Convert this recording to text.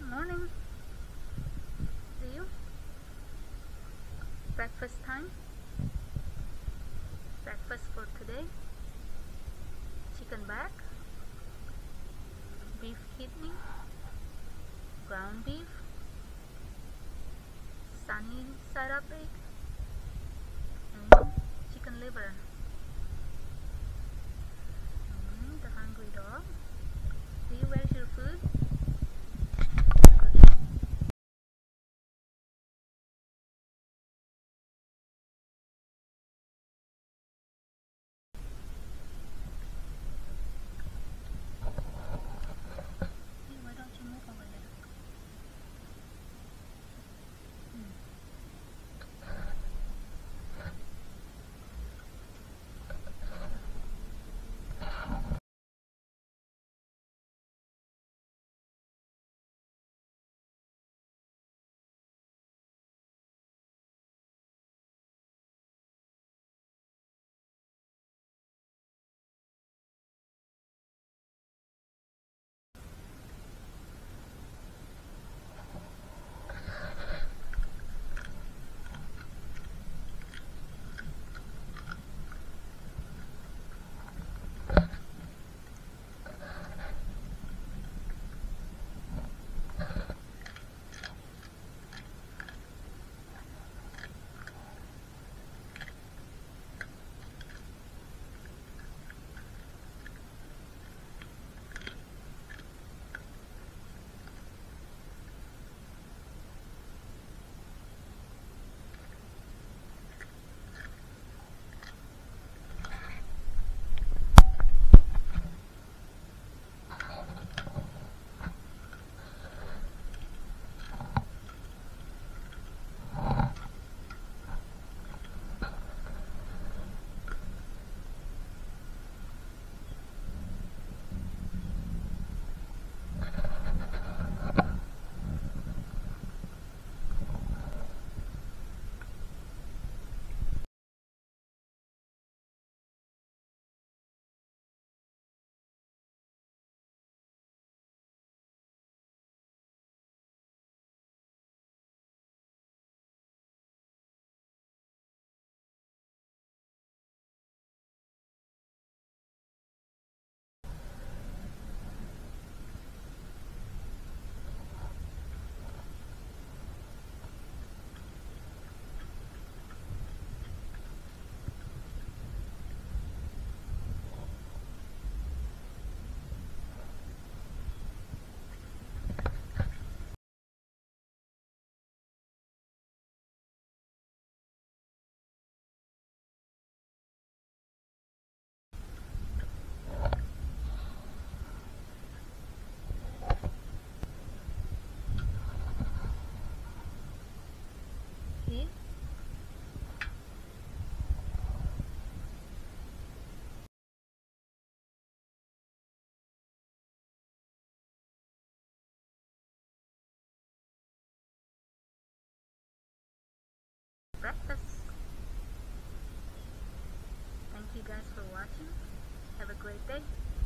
Morning. See you. Breakfast time. Breakfast for today. Chicken back, beef kidney, ground beef, sunny side up egg, and chicken liver. The hungry dog. See, where's your food? Why don't you move over there? See? Breakfast. Thank you guys for watching. Have a great day.